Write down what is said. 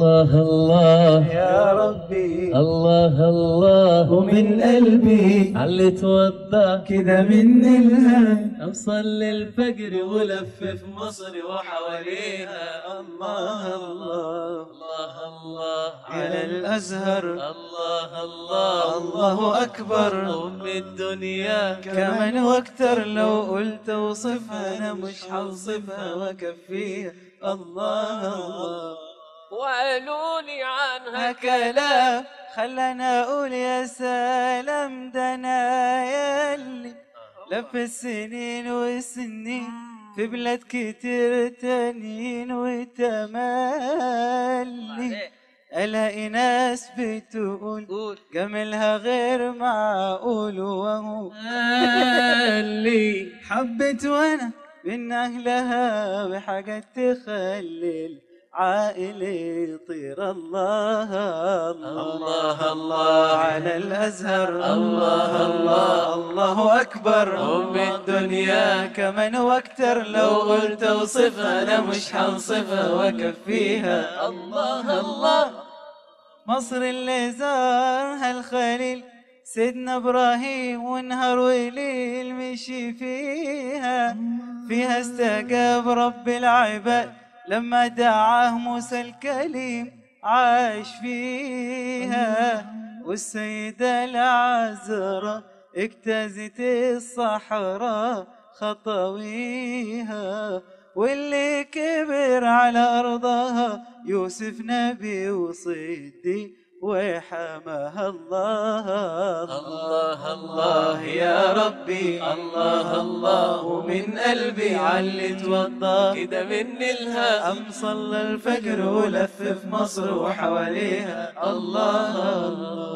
الله الله يا ربي الله الله ومن قلبي علي توضى كده من الهم أوصل للفجر ولف في مصر وحواليها. الله الله الله الله على الأزهر الله الله الله أكبر أم الدنيا كمان واكتر لو قلت اوصفها انا مش هوصفها واكفيها. الله الله وقالولي عنها كلام خلنا اقول يا سلام ده انا ياللي لف السنين والسنين في بلاد كتير تانيين وتملي الاقي ناس بتقول جمالها غير معقول وهو اللي حبت وانا من اهلها بحاجات تخلي العائل يطير. الله الله الله على الازهر الله الله الله اكبر أم الدنيا كمان واكتر لو قلت اوصفها انا مش هوصفها واكفيها. الله الله مصر اللي زارها الخليل سيدنا ابراهيم ونهار وليل مشي فيها استجاب رب العباد لما دعاه موسى الكليم عاش فيها. والسيدة العذراء اجتازت الصحراء خطويها واللي كبر على أرضها يوسف نبي وصديق وحماها. الله الله الله يا ربي الله الله ومن قلبي علي توضى كده من الها قام صلى الفجر ولف في مصر وحواليها. الله